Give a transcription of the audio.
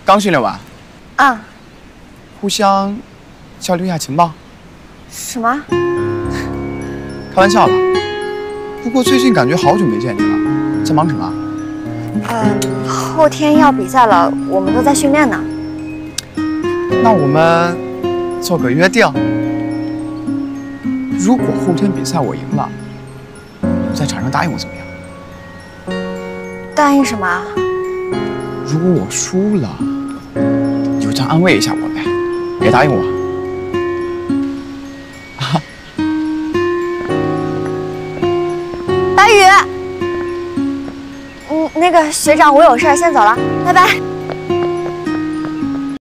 刚训练完。 啊。 互相交流一下情报。 什么？ 开玩笑了。不过最近感觉好久没见你了，在忙什么？ 后天要比赛了，我们都在训练呢。 那我们做个约定，如果后天比赛我赢了，你在场上答应我怎么样？ 答应什么啊？ 如果我输了，你就这样安慰一下我呗，别答应我。 白宇，那个学长，我有事儿，先走了，拜拜。